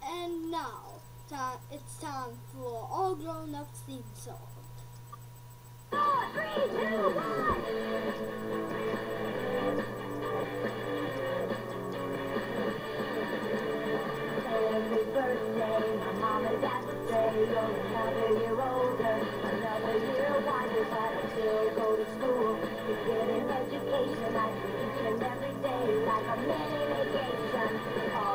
And now, it's time for All Grown Up theme song. 4, 3, 2, 1. Every birthday, my mom and dad would say, you're another year older, another year wiser, but I still go to school to get an education. I do each and every day like a mini vacation.